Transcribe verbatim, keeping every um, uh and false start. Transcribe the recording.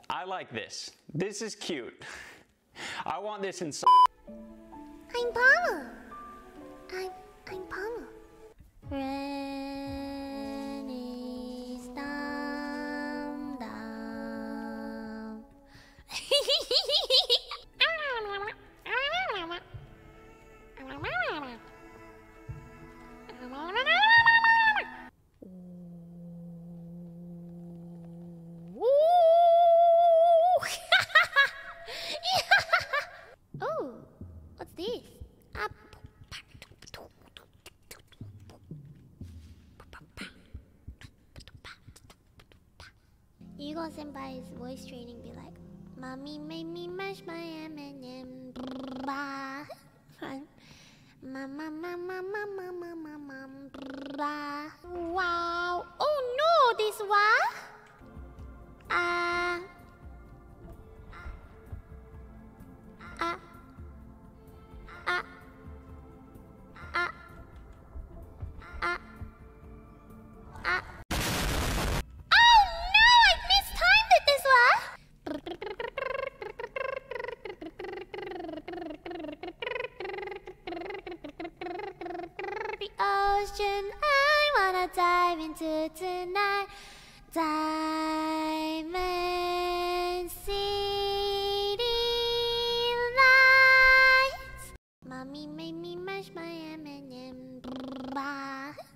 I like this. This is cute. I want this in. I'm 𝗵𝗲. I'm I'm 𝗵𝗲. Rain is down down. Oh, what's this? Hugo Senpai's voice training be like, Mommy made me mash my M and M. Mama, mama, mama, mama, mama. Wow. Oh no, this what? Ah. Ah. Ah. Ah. Ah. Ah. Oh no, I mistimed it this one. The ocean I wanna dive into tonight. Dive